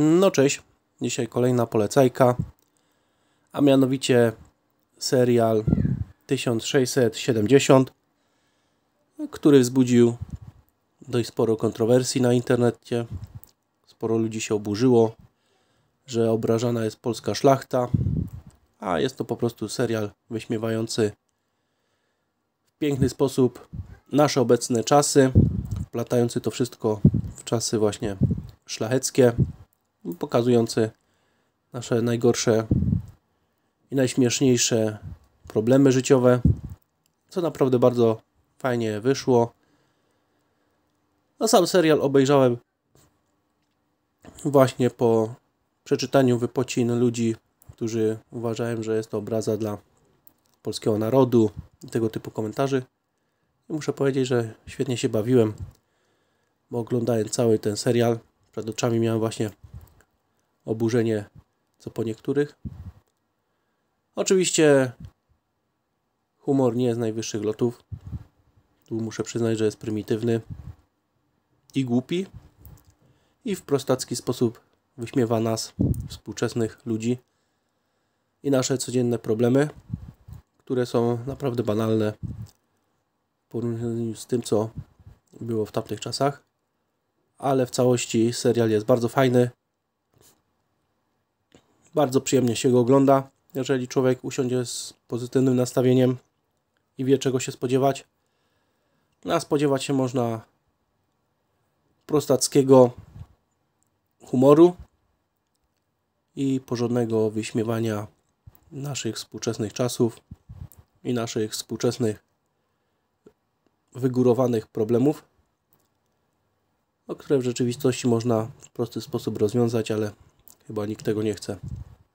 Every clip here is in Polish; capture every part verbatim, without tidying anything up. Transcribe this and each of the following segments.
No cześć, dzisiaj kolejna polecajka, a mianowicie serial tysiąc sześćset siedemdziesiąt, który wzbudził dość sporo kontrowersji na internecie. Sporo ludzi się oburzyło, że obrażana jest polska szlachta, a jest to po prostu serial wyśmiewający w piękny sposób nasze obecne czasy, wplatający to wszystko w czasy właśnie szlacheckie, pokazujący nasze najgorsze i najśmieszniejsze problemy życiowe, co naprawdę bardzo fajnie wyszło. A sam serial obejrzałem właśnie po przeczytaniu wypocin ludzi, którzy uważają, że jest to obraza dla polskiego narodu i tego typu komentarzy. I muszę powiedzieć, że świetnie się bawiłem, bo oglądając cały ten serial, przed oczami miałem właśnie oburzenie co po niektórych. Oczywiście humor nie jest z najwyższych lotów. Tu muszę przyznać, że jest prymitywny i głupi i w prostacki sposób wyśmiewa nas, współczesnych ludzi, i nasze codzienne problemy, które są naprawdę banalne w porównaniu z tym, co było w tamtych czasach. Ale w całości serial jest bardzo fajny. Bardzo przyjemnie się go ogląda, jeżeli człowiek usiądzie z pozytywnym nastawieniem i wie, czego się spodziewać. A spodziewać się można prostackiego humoru i porządnego wyśmiewania naszych współczesnych czasów i naszych współczesnych wygórowanych problemów, o które w rzeczywistości można w prosty sposób rozwiązać, ale chyba nikt tego nie chce.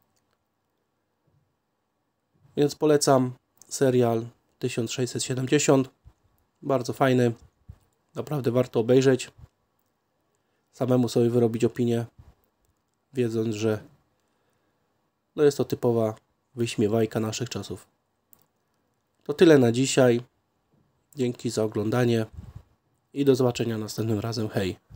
Więc polecam serial tysiąc sześćset siedemdziesiąt. Bardzo fajny. Naprawdę warto obejrzeć. Samemu sobie wyrobić opinię, wiedząc, że no jest to typowa wyśmiewajka naszych czasów. To tyle na dzisiaj. Dzięki za oglądanie i do zobaczenia następnym razem. Hej!